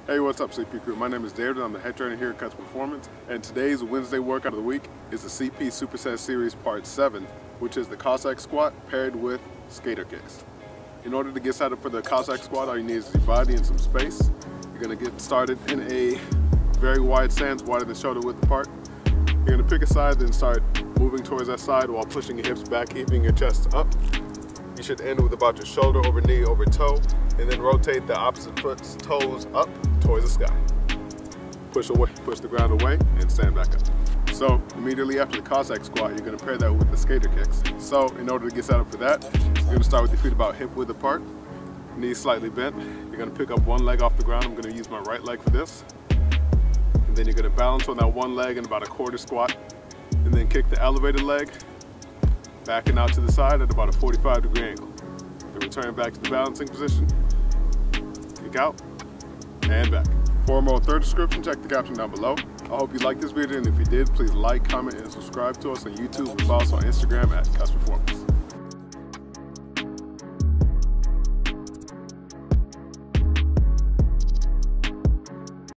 Hey, what's up CP crew? My name is David and I'm the head trainer here at Cuts Performance, and today's Wednesday workout of the week is the CP Superset Series Part 7, which is the Cossack Squat paired with skater kicks. In order to get set up for the Cossack Squat, all you need is your body and some space. You're going to get started in a very wide stance, wider than shoulder width apart. You're going to pick a side, then start moving towards that side while pushing your hips back, keeping your chest up. You should end with about your shoulder over knee over toe, and then rotate the opposite foot's toes up towards the sky. Push the ground away, and stand back up. So immediately after the Cossack Squat, you're going to pair that with the skater kicks. So in order to get set up for that, you're going to start with your feet about hip width apart, knees slightly bent. You're going to pick up one leg off the ground. I'm going to use my right leg for this. And then you're going to balance on that one leg in about a quarter squat, and then kick the elevated leg, backing out to the side at about a 45-degree angle. Then return back to the balancing position, kick out, and back. For more third description, check the caption down below. I hope you liked this video, and if you did, please like, comment, and subscribe to us on YouTube, and follow us on Instagram at Cuts Performance.